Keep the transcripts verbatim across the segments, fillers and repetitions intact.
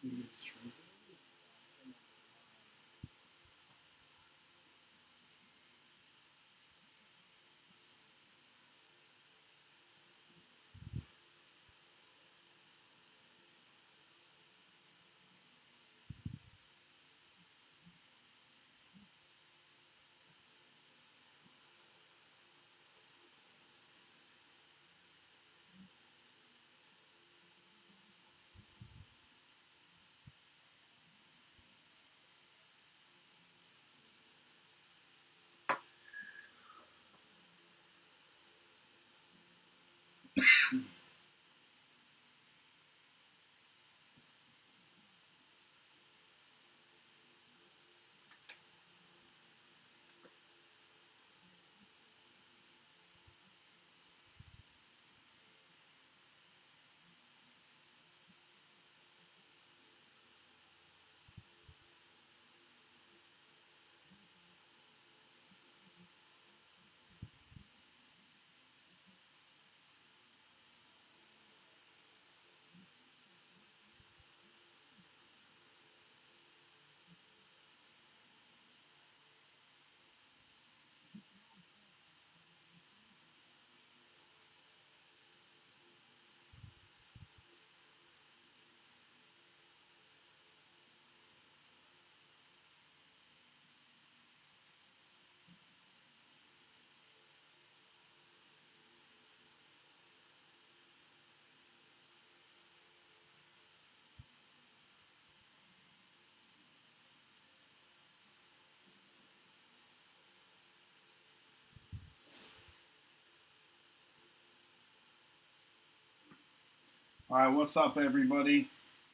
All right, what's up, everybody?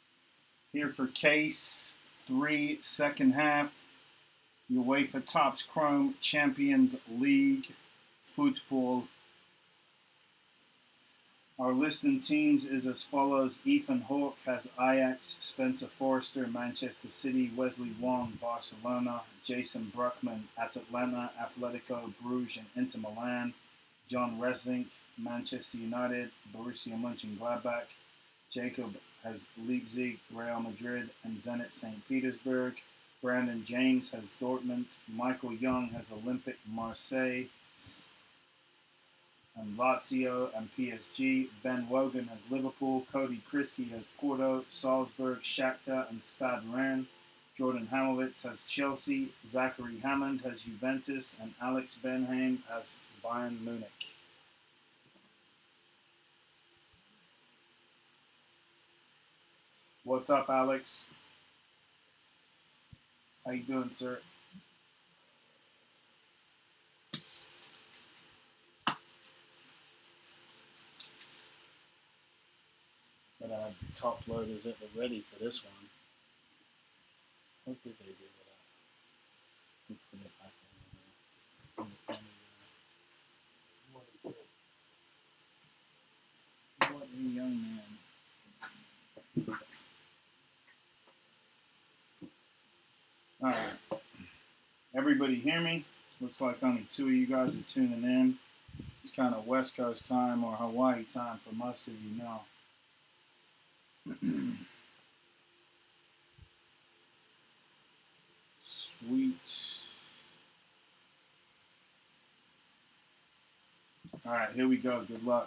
Here for case three, second half. UEFA Topps Chrome Champions League football. Our list in teams is as follows. Ethan Hawke has Ajax, Spencer Forrester, Manchester City, Wesley Wong, Barcelona, Jason Bruckman at Atlanta, Atletico, Bruges, and Inter Milan, John Resink, Manchester United, Borussia Mönchengladbach, Jacob has Leipzig, Real Madrid, and Zenit Saint Petersburg. Brandon James has Dortmund. Michael Young has Olympique Marseille and Lazio and P S G. Ben Wogan has Liverpool. Cody Krisky has Porto, Salzburg, Shakhtar, and Stade Rennes. Jordan Hamowitz has Chelsea. Zachary Hammond has Juventus. And Alex Benheim has Bayern Munich. What's up, Alex? How you doing, sir? But I have the top loaders that were ready for this one. What did they do with that? Who put it back in the funny, uh, what a young man. Alright. Everybody hear me? Looks like only two of you guys are tuning in. It's kind of West Coast time or Hawaii time for most of you now. Sweet. Alright, here we go. Good luck.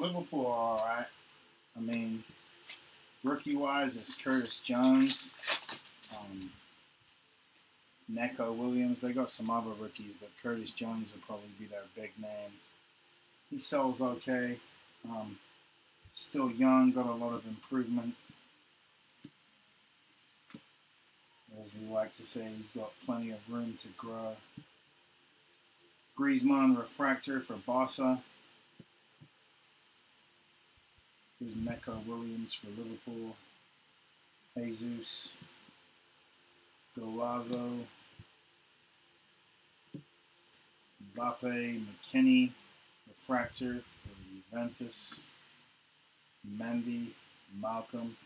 Liverpool are all right. I mean, rookie-wise, it's Curtis Jones, um, Neco Williams. They got some other rookies, but Curtis Jones would probably be their big name. He sells okay. Um, still young, got a lot of improvement. As we like to say, he's got plenty of room to grow. Griezmann refractor for Barca. Here's Neco Williams for Liverpool. Jesus. Golazo. Mbappe, McKinney, refractor for Juventus. Mendy, Malcolm.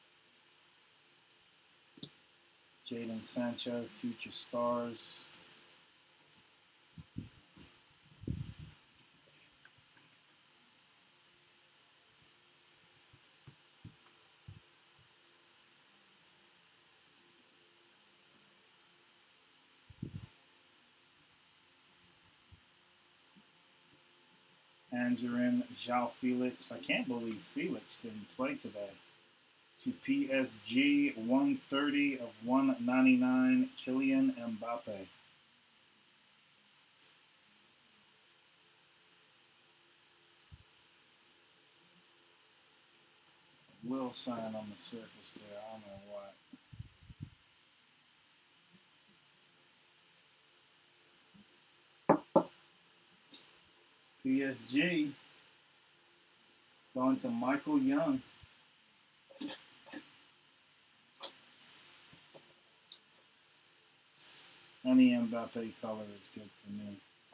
Jadon Sancho, future stars. Angerin, João Felix. I can't believe Felix didn't play today. To P S G, one thirty of one ninety-nine, Kylian Mbappe. Little sign on the surface there. I don't know what. P S G going to Michael Young. Any Mbappe color is good for me.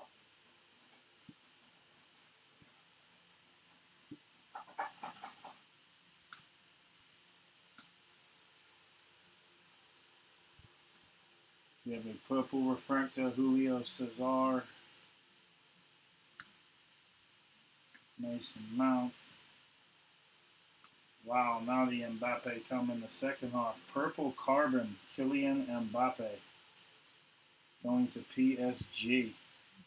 We have a purple refractor, Julio Cesar. Mason Mount. Wow, now the Mbappe come in the second half. Purple carbon, Kylian Mbappe. Going to P S G.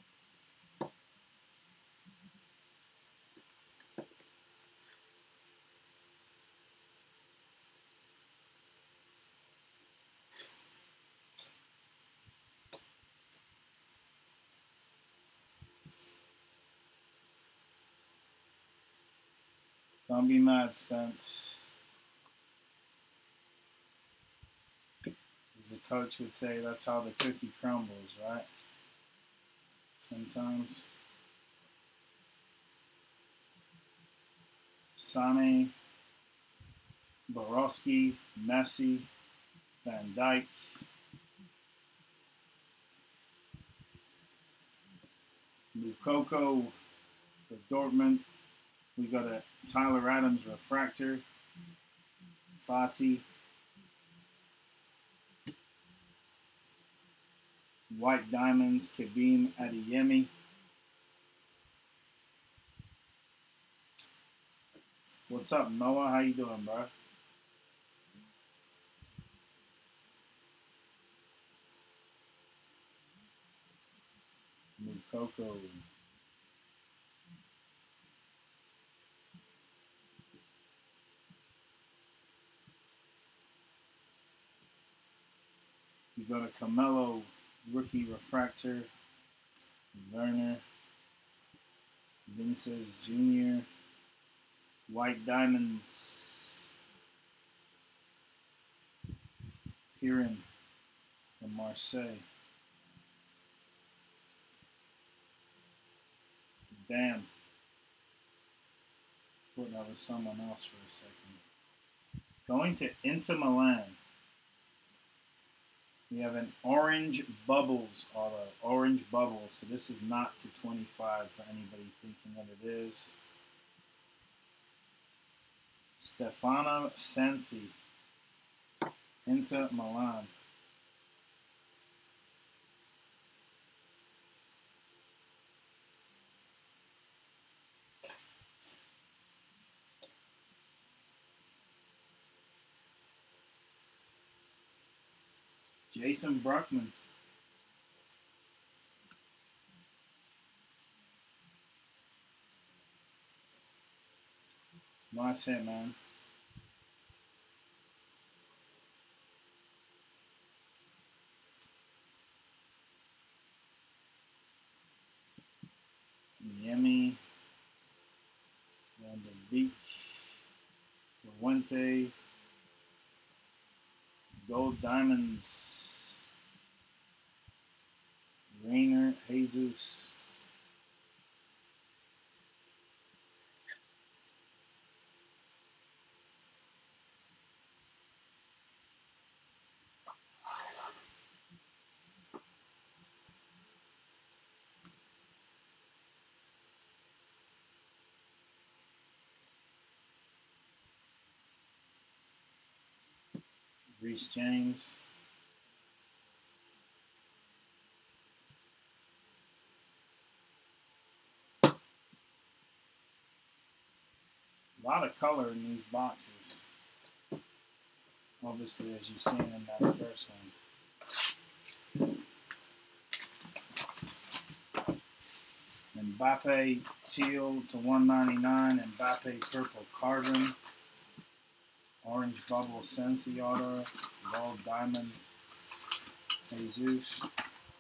Don't be mad, Spence. As the coach would say, that's how the cookie crumbles, right? Sometimes. Sane, Borowski, Messi, Van Dijk. Lukoko for Dortmund. We got a Tyler Adams refractor. Fati. White Diamonds, Kabim Adeyemi. What's up, Noah? How you doing, bro? Lukoko. We got a Camelo rookie refractor. Werner. Vinces Junior White Diamonds. Piran from Marseille. Damn. Thought that was someone else for a second. Going to Inter Milan. We have an orange bubbles auto. Orange bubbles. So this is not to twenty-five for anybody thinking that it is. Stefano Sensi. Inter Milan. Jason Bruckman. Nice hit, man. Miami. On the beach. Fuente. Gold Diamonds. Rainer Jesus. Reese James. A lot of color in these boxes. Obviously, as you've seen in that first one. Mbappe teal to one ninety-nine. Mbappe purple carbon. Orange bubble Sensi auto. Gold diamond Jesus.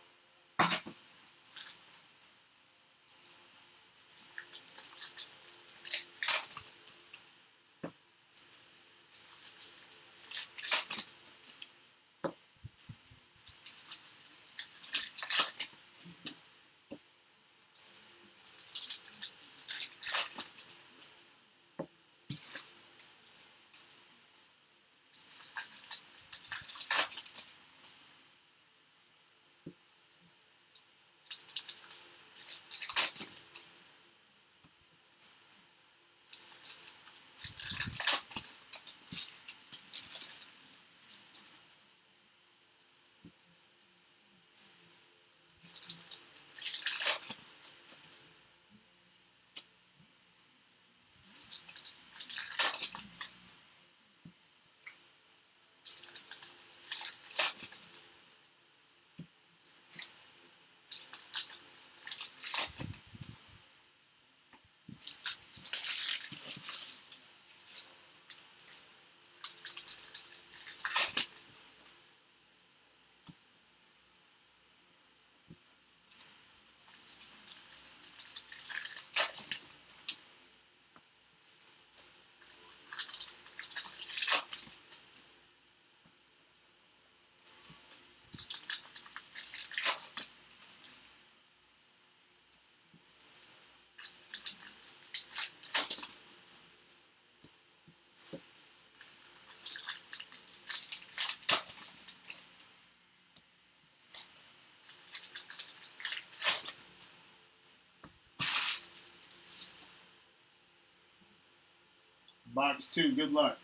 Box two, good luck.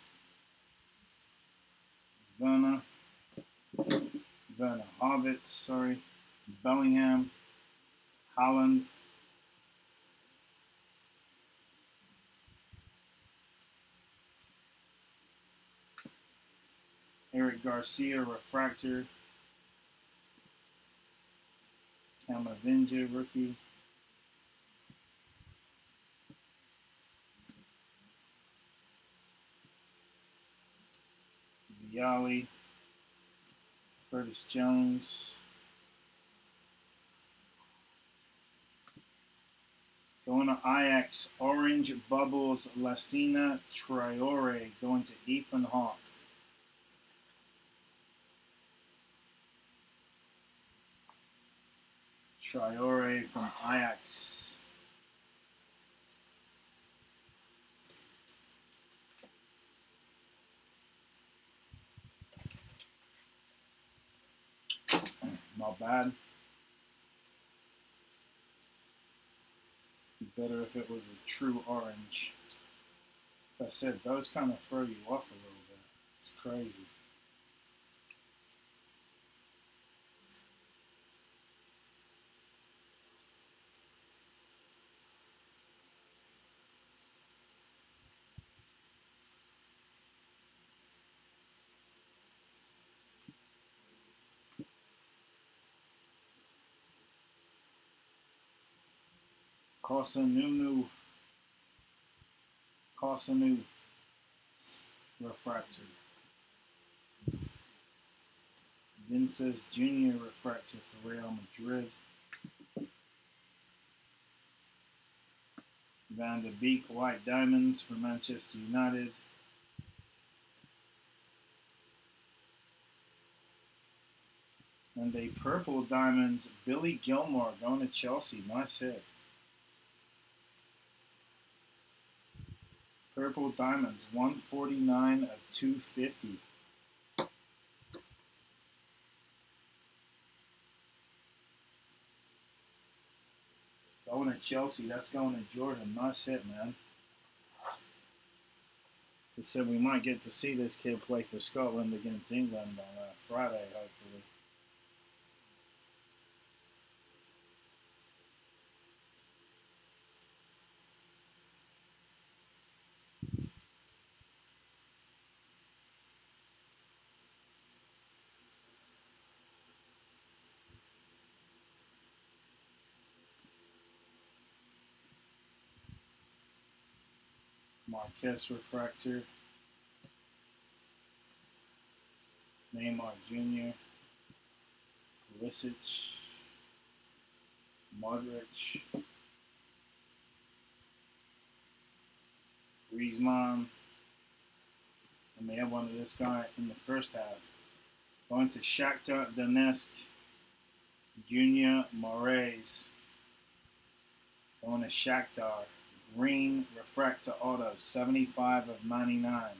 Werner. Werner Hobbit, sorry. Bellingham. Holland. Eric Garcia, refractor. Camavinga, rookie. Viali. Curtis Jones. Going to Ajax, Orange Bubbles, Lassina Traore. Going to Ethan Hawke. Traore from Ajax. Not bad. Be better if it was a true orange. Like I said, those kind of throw you off a little bit. It's crazy. Kosa Nunu. Cosanu refractor. Vinces Junior refractor for Real Madrid. Van de Beek White Diamonds for Manchester United. And a purple diamonds, Billy Gilmore going to Chelsea. Nice hit. Purple diamonds, one forty-nine of two fifty. Going to Chelsea. That's going to Jordan. Nice hit, man. They said we might get to see this kid play for Scotland against England on uh, Friday, hopefully. Marquez refractor. Neymar Junior Pulisic. Modric. Griezmann. And they have one of this guy in the first half. Going to Shakhtar Donetsk. Junior Moraes. Going to Shakhtar. Green refractor auto, seventy-five of ninety-nine.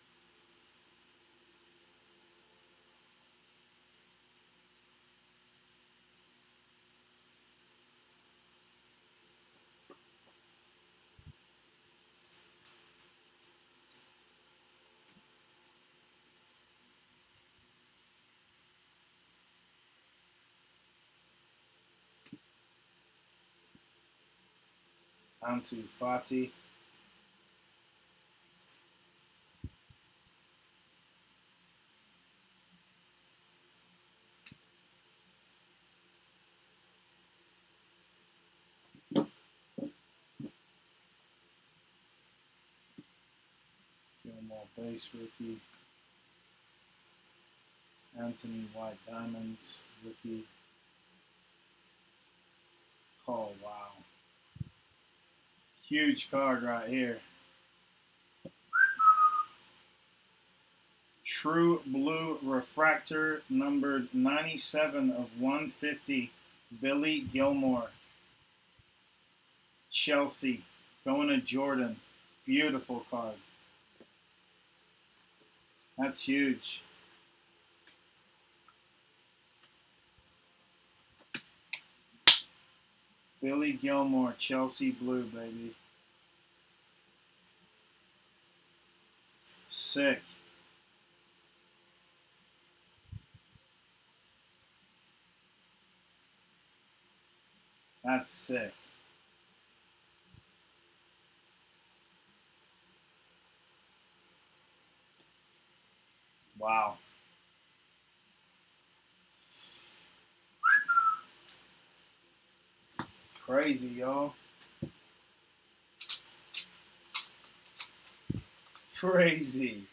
Ansu Fati. Gilmore base rookie. Anthony White Diamonds rookie. Oh, wow. Huge card right here. True Blue Refractor, numbered ninety-seven of one fifty, Billy Gilmore. Chelsea, going to Jordan. Beautiful card. That's huge. Billy Gilmore, Chelsea Blue, baby. Sick. That's sick. Wow. Crazy, y'all. Crazy.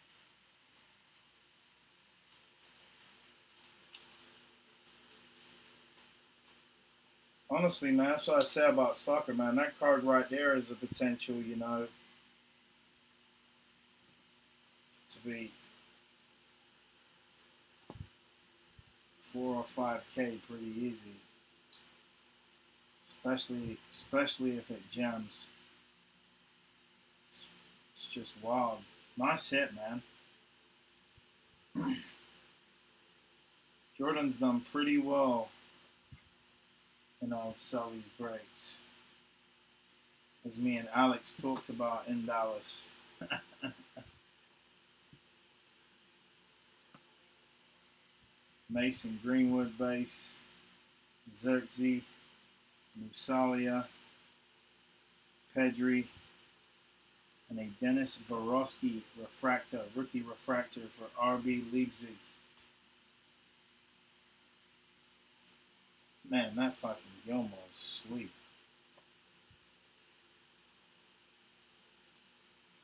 Honestly, man, that's what I say about soccer, man. That card right there is a potential, you know, to be four or five K pretty easy. Especially, especially if it gems. It's, it's just wild. Nice hit, man. Jordan's done pretty well in old Sully's breaks, as me and Alex talked about in Dallas. Mason Greenwood base, Xerxes, Musalia, Pedri, and a Dennis Borowski refractor, rookie refractor for R B Leipzig. Man, that fucking Gilmore is sweet.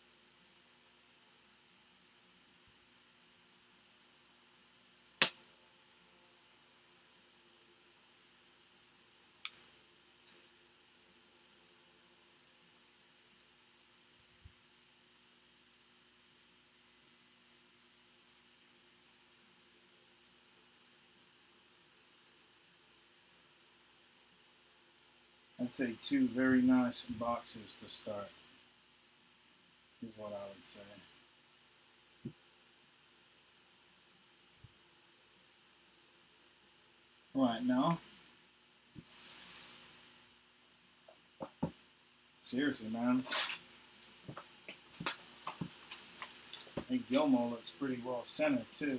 I'd say two very nice boxes to start, is what I would say. Right now, seriously, man. Hey, Gilmore looks pretty well centered, too.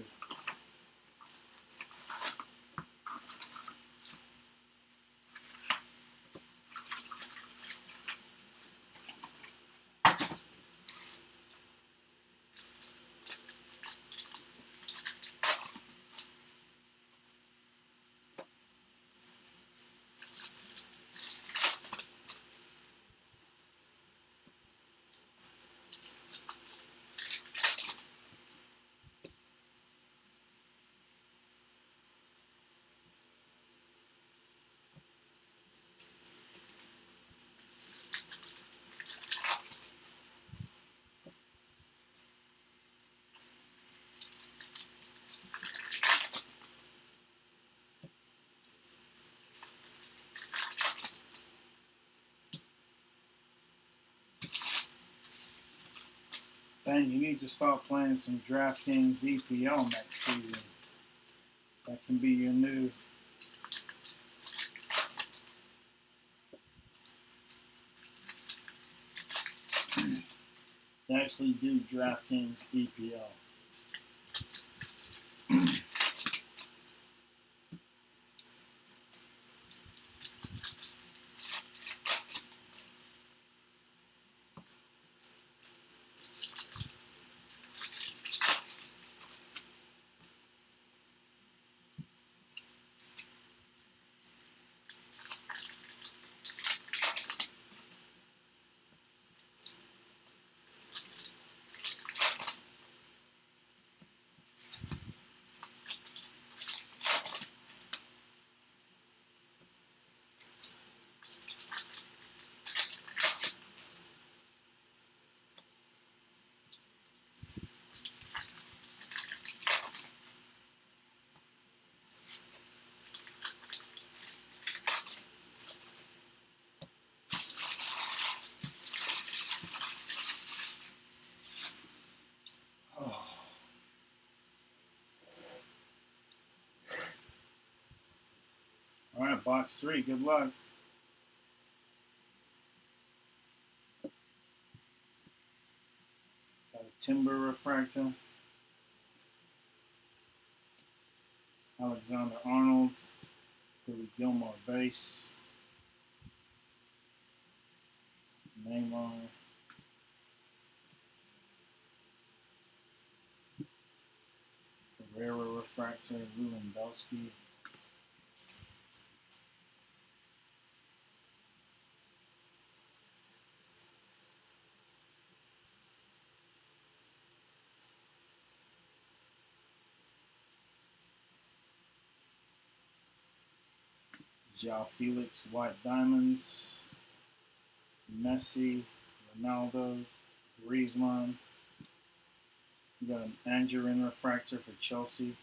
Ben, you need to start playing some DraftKings E P L next season. That can be your new they actually do DraftKings E P L. All right, box three. Good luck. Got a Timber Refractor. Alexander Arnold. Billy Gilmore base. Neymar. Carrera Refractor. Lewandowski. João Felix, White Diamonds, Messi, Ronaldo, Griezmann. We got an Angerin Refractor for Chelsea.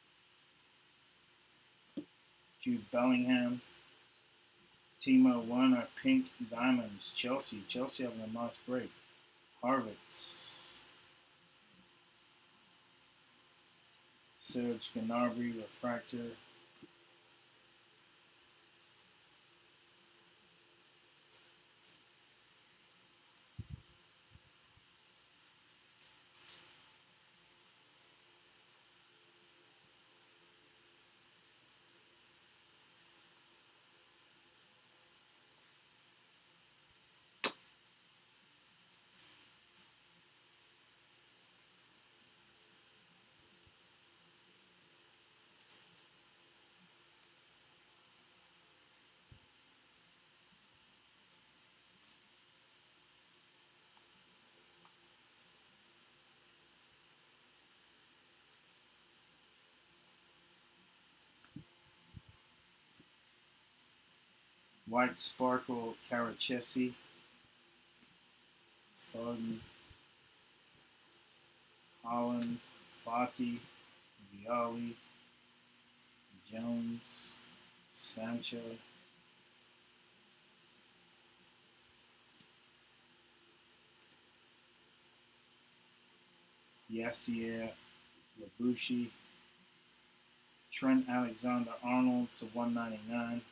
Jude Bellingham. Timo Werner, Pink Diamonds, Chelsea. Chelsea having a nice break. Harvitz. Serge Gnabry, Refractor. White Sparkle, Carachesi. Foden. Holland. Fati. Viali. Jones. Sancho. Yasier Labushi, Trent Alexander-Arnold to one ninety-nine.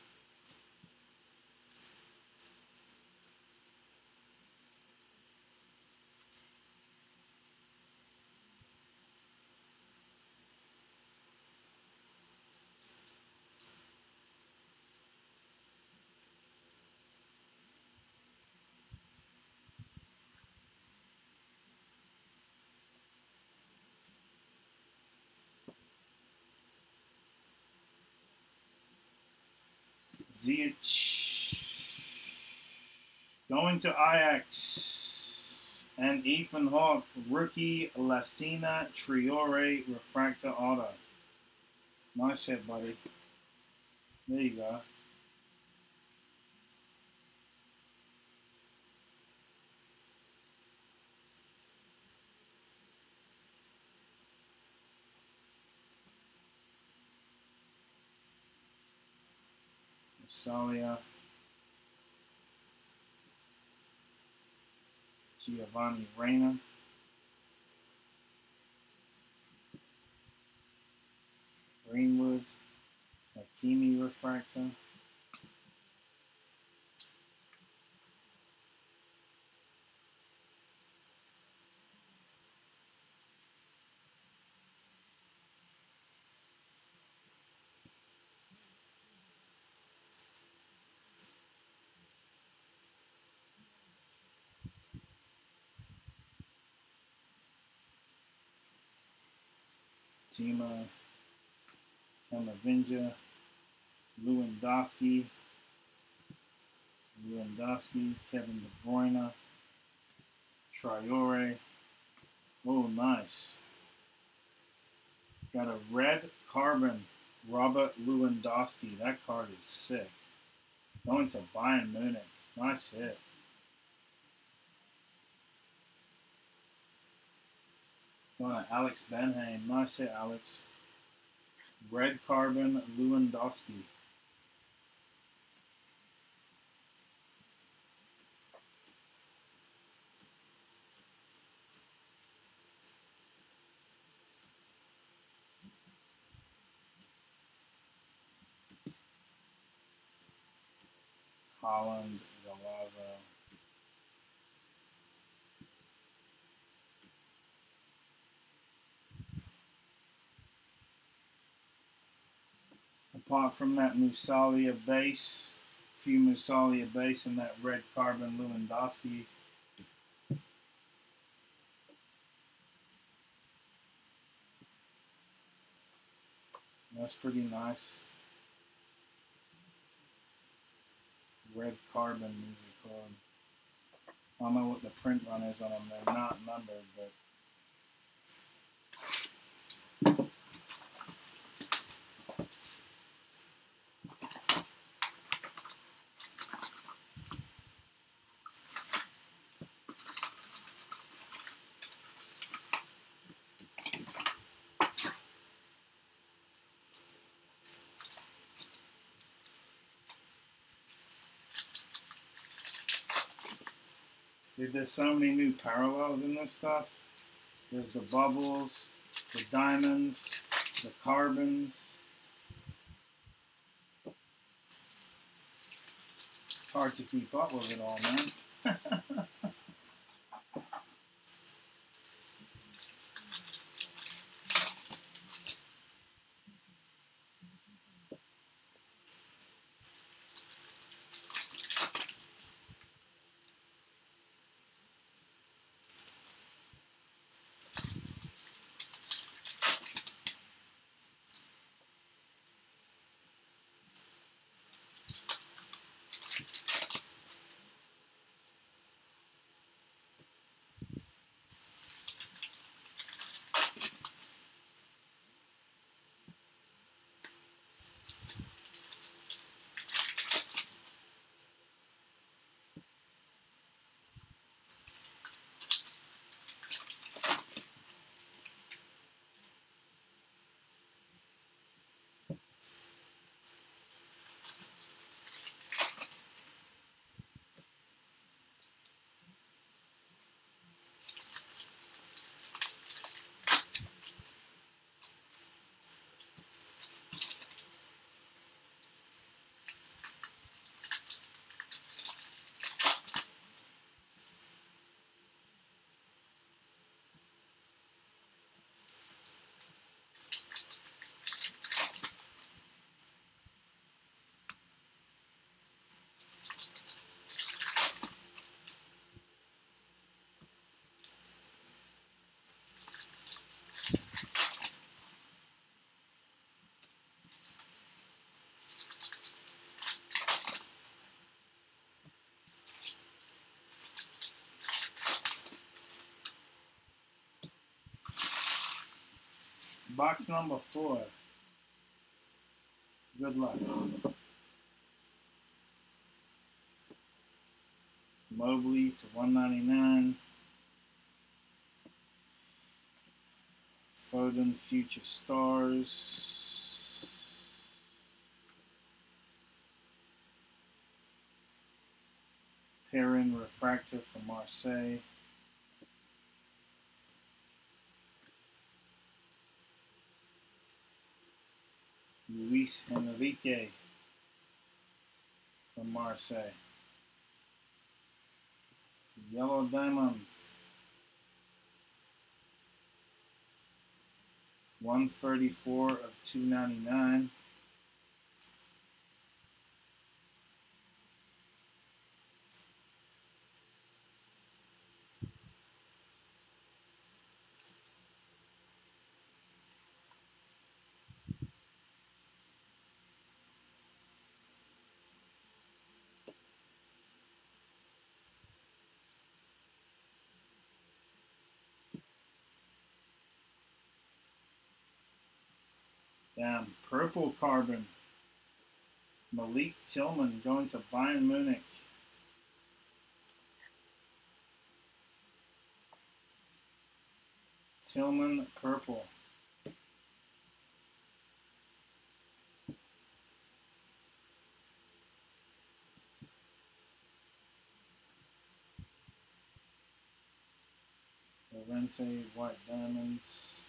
Ziyech going to Ajax. And Ethan Hawke, rookie Lassina Traore refractor auto. Nice hit, buddy. There you go. Salia. Giovanni Reina. Greenwood. Hakimi refractor. Tima Kamavinga. Lewandowski. Lewandowski. Kevin De Bruyne. Traore. Oh, nice. Got a red carbon Robert Lewandowski. That card is sick. Going to Bayern Munich. Nice hit. Going to Alex Benheim. Nice hit, Alex. Red carbon Lewandowski. Holland, Galazzo. Apart from that Musalia base, few Musalia base and that red carbon Lewandowski. That's pretty nice. Red carbon music card. I don't know what the print run is on them. They're not numbered, but dude, there's so many new parallels in this stuff. There's the bubbles, the diamonds, the carbons. It's hard to keep up with it all, man. Box number four. Good luck. Mobley to one ninety-nine. Foden Future Stars. Perrin Refractor for Marseille. Luis Enrique from Marseille. Yellow Diamonds. one thirty-four of two ninety-nine. Damn, purple carbon. Malik Tillman going to Bayern Munich. Tillman purple. Lorente White Diamonds.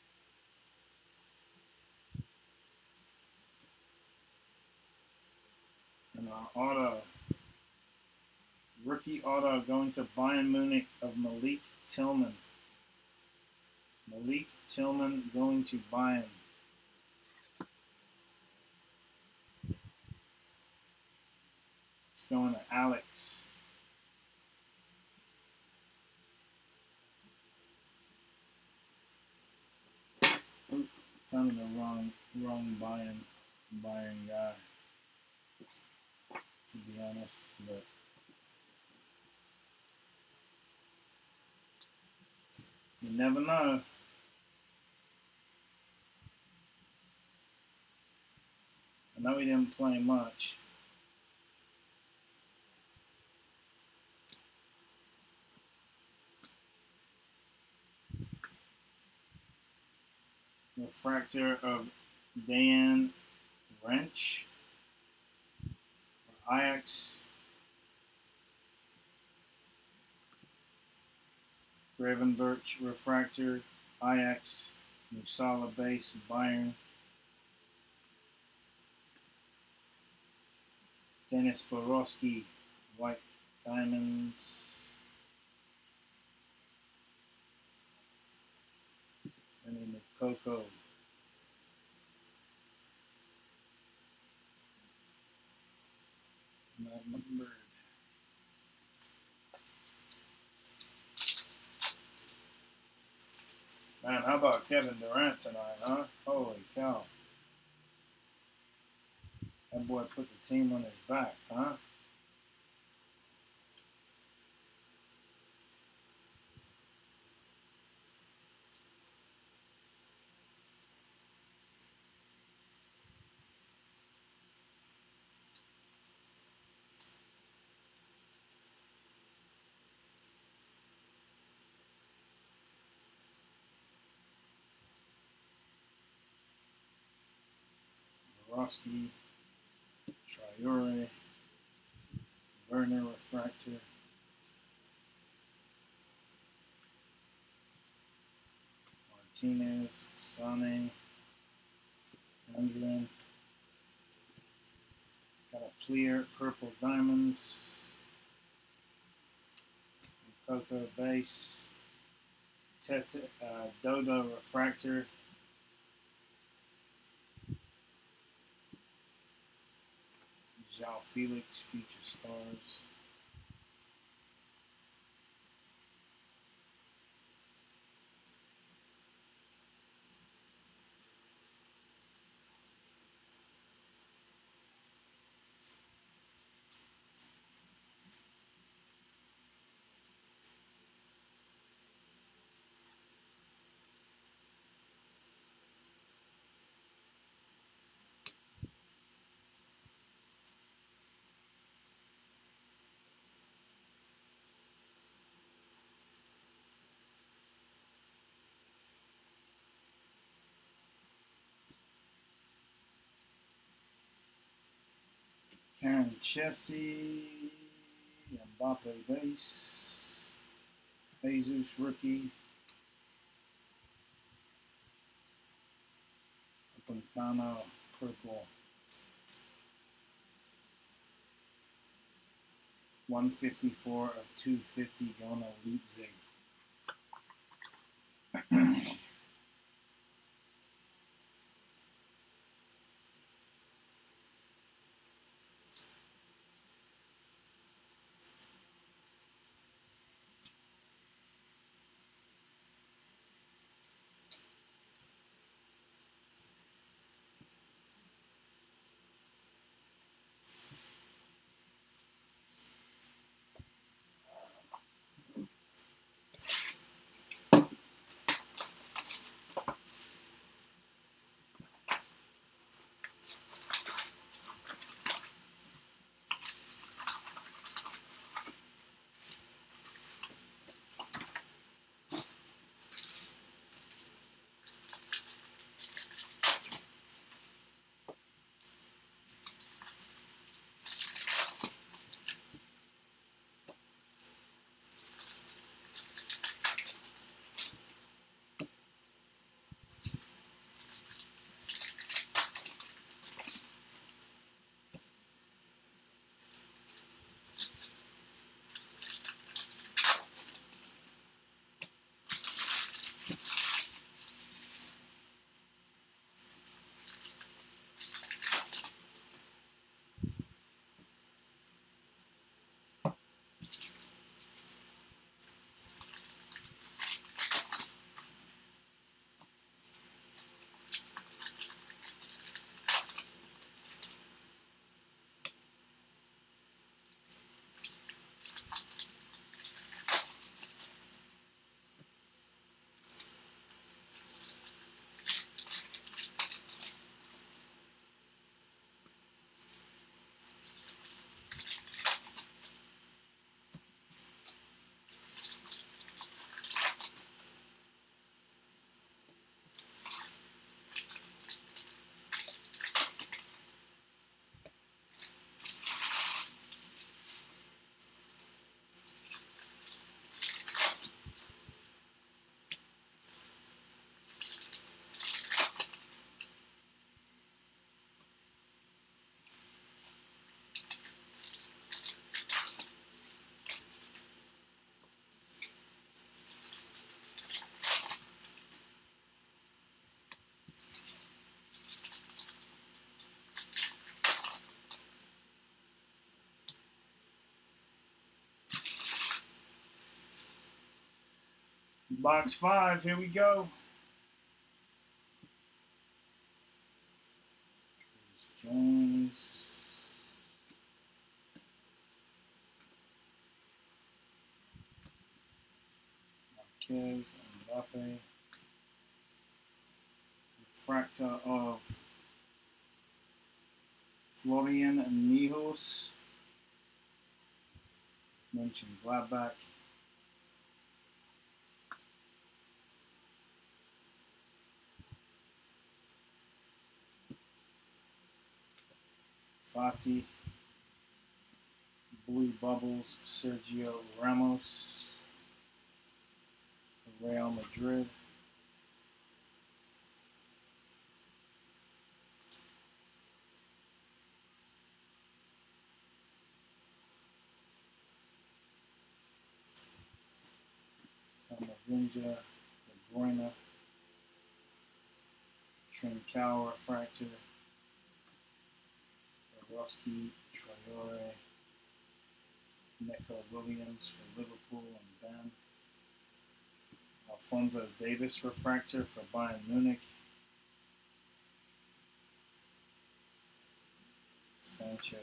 And our auto. Rookie auto going to Bayern Munich of Malik Tillman. Malik Tillman going to Bayern. It's going to Alex. Oop, found the wrong wrong Bayern Bayern guy. To be honest, but you never know. I know he didn't play much. Refractor of Dan Wrench. Ajax. Gravenberch Refractor. Ajax. Musala base. Bayern. Dennis Borowski. White Diamonds. I mean the Coco. Not numbered. Man, how about Kevin Durant tonight, huh? Holy cow. That boy put the team on his back, huh? Borowski, Traore, Werner Refractor, Martinez, Sane, Andrin. Got a clear purple diamonds, Coco base, Tete, uh, Dodo Refractor. João Felix, Future Stars. Karen Chessie, Mbappe base, Jesus rookie, Upamecano purple, one fifty-four of two fifty going to Leipzig. Box five, here we go. Jones. Marquez, Mbappe. Refractor of Florian Nijos. Mönchengladbach. Fati. Blue Bubbles, Sergio Ramos. Real Madrid. Camavinga, De Bruyne. Trincao refractor. Borowski, Traore. Neco Williams for Liverpool and Ben. Alphonso Davis refractor for Bayern Munich. Sancho.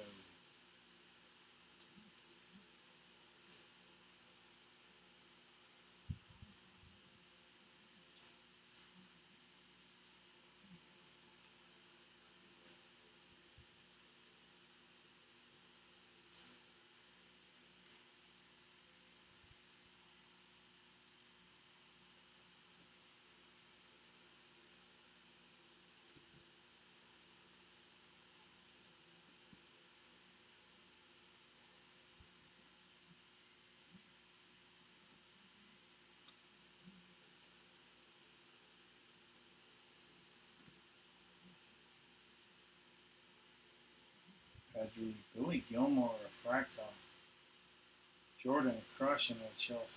Pedri, Billy Gilmore, Refractor. Jordan crushing with Chelsea.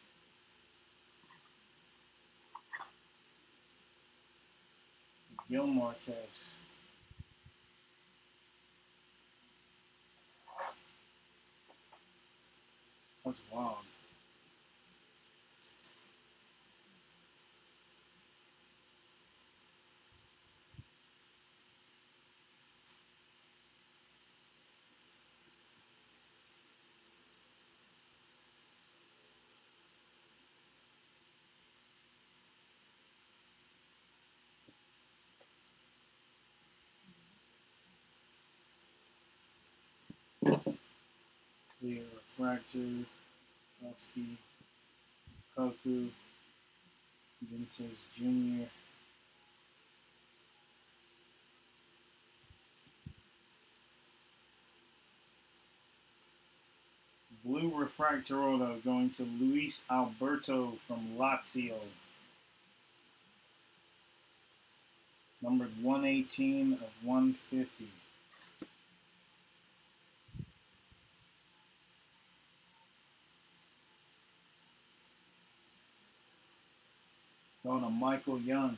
Gilmore case. That's wild. Clear Refractor, Kelsky, Koku, Vinces Junior Blue Refractor Auto going to Luis Alberto from Lazio. Numbered one eighteen of one fifty. Going to Michael Young.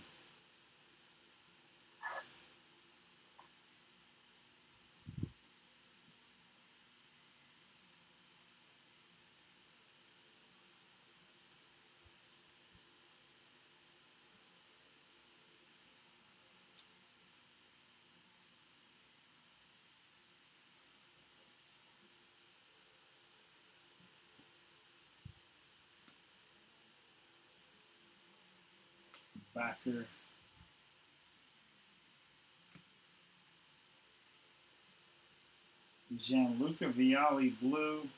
Backer. Gianluca Vialli Blue.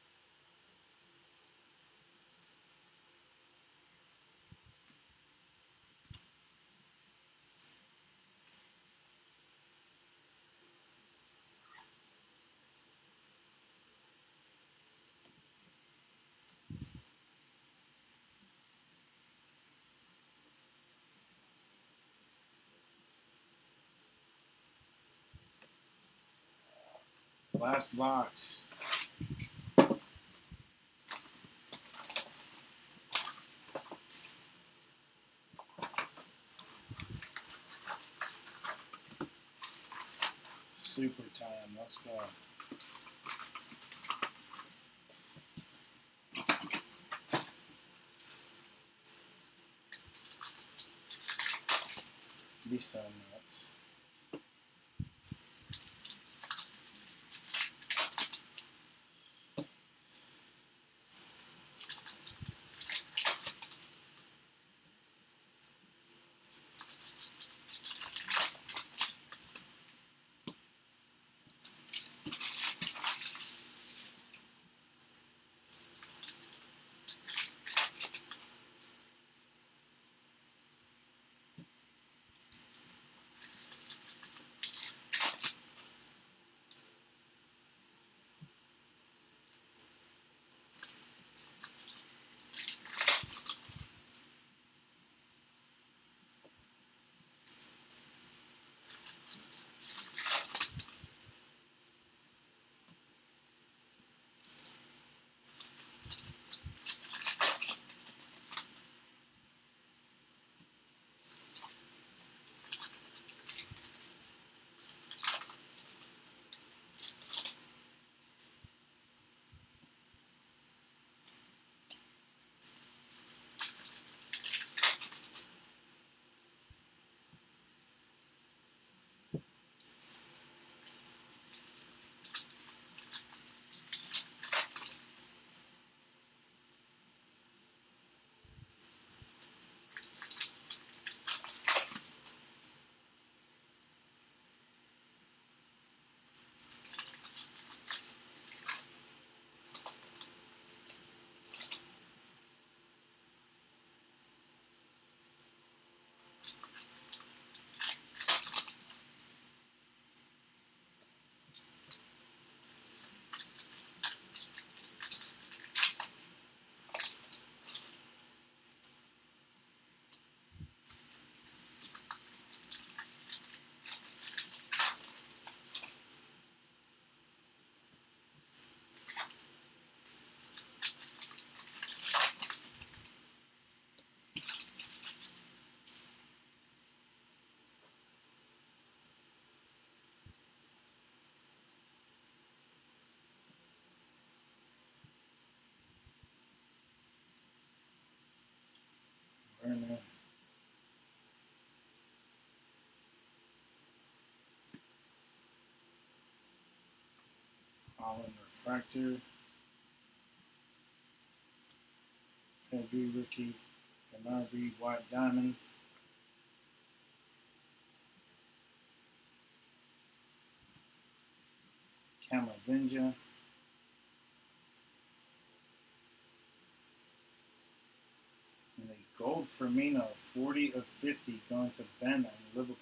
Last box. Super time. Let's go. Be so nuts. Holland Refractor. Pedri Rookie. Canarby White Diamond. Camavinga. And a gold Firmino, forty of fifty, going to Ben in Liverpool.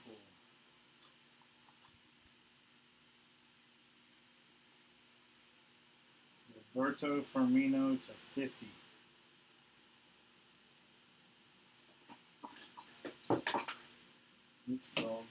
Roberto Firmino to fifty. It's gold.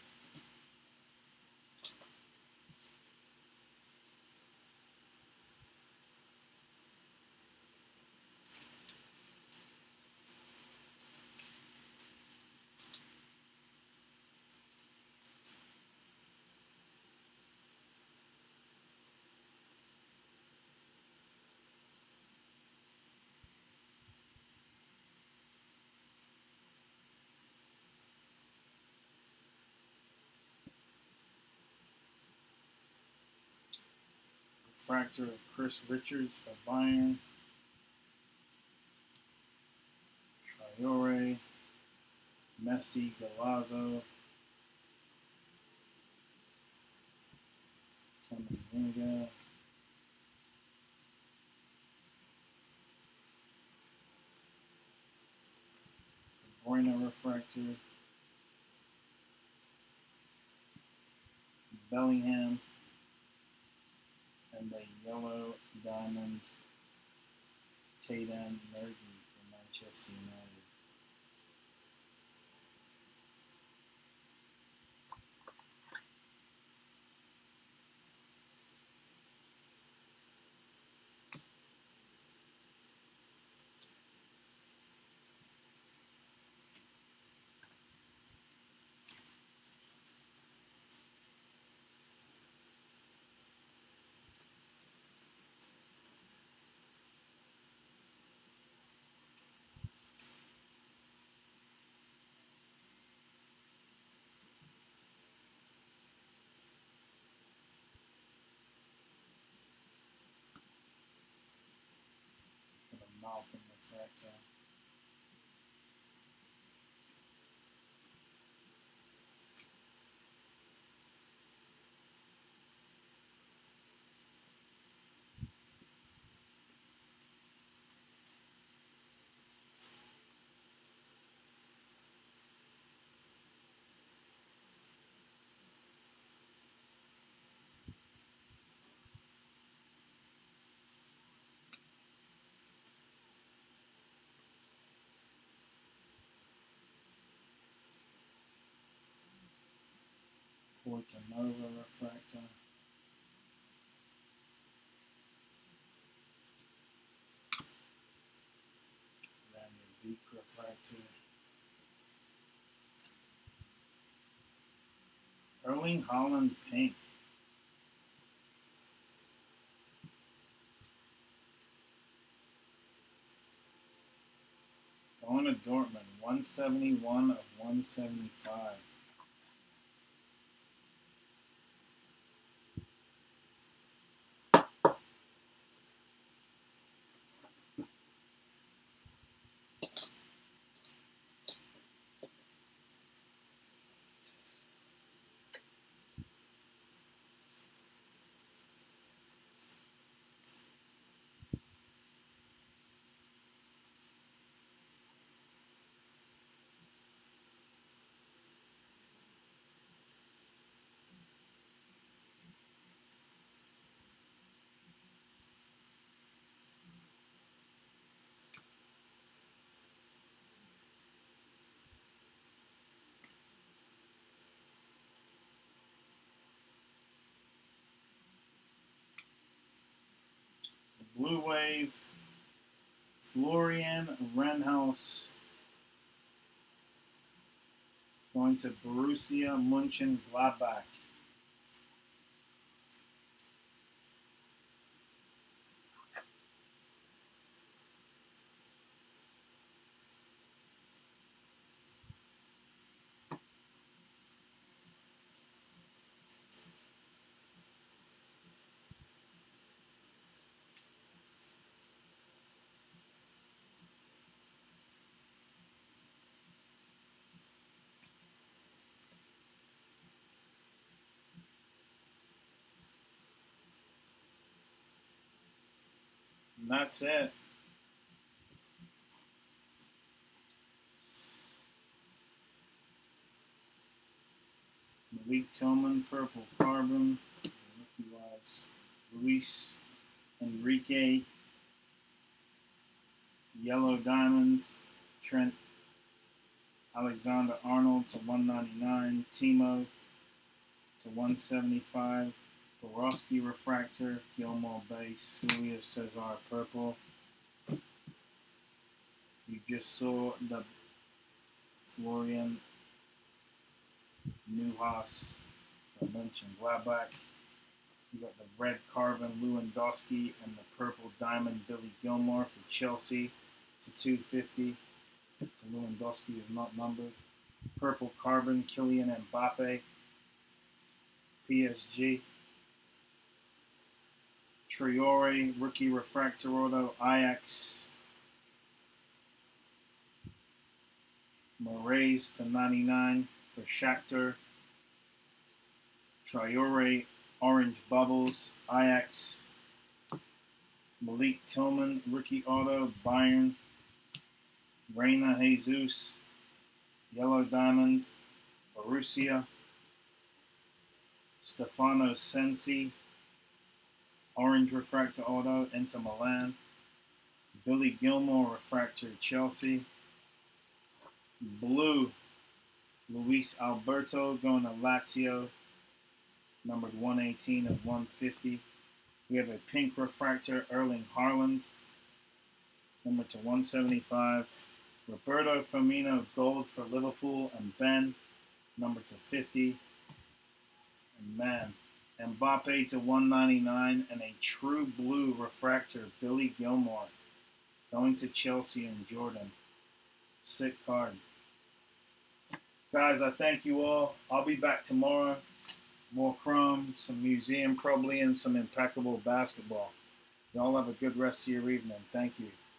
Refractor of Chris Richards for Bayern. Traore. Messi, Galazzo. Camavinga. De Bruyne Refractor. Bellingham. And the yellow diamond Tatum Nergy for Manchester United. Malcolm Refractor. Portanova Refractor. Van der Beek Refractor. Erling Haaland Pink. Going to Dortmund, one seventy-one of one seventy-five. Blue Wave, Florian Renhaus, going to Borussia Mönchengladbach. And that's it. Malik Tillman, purple carbon. Rookie wise. Luis Enrique, yellow diamond. Trent Alexander-Arnold to one ninety-nine. Timo to one seventy-five. Borowski refractor. Gilmore base. Julio Cesar purple. You just saw the Florian Neuhaus for Mönchengladbach. You got the red carbon Lewandowski and the purple diamond Billy Gilmore for Chelsea to two fifty. The Lewandowski is not numbered. Purple carbon Kylian Mbappe, P S G. Traore rookie refractor auto Ajax. Moraes to ninety-nine for Shakhtar. Traore orange bubbles Ajax. Malik Tillman rookie auto Bayern. Reina Jesus yellow diamond Borussia. Stefano Sensi orange refractor auto Inter Milan. Billy Gilmore refractor Chelsea. Blue Luis Alberto going to Lazio, numbered one eighteen of one fifty. We have a pink refractor Erling Haaland, numbered to one seventy-five. Roberto Firmino gold for Liverpool and Ben, numbered to fifty. And man, Mbappe to one ninety-nine and a true blue refractor Billy Gilmore going to Chelsea and Jordan. Sick card. Guys, I thank you all. I'll be back tomorrow. More Chrome, some museum probably, and some impeccable basketball. Y'all have a good rest of your evening. Thank you.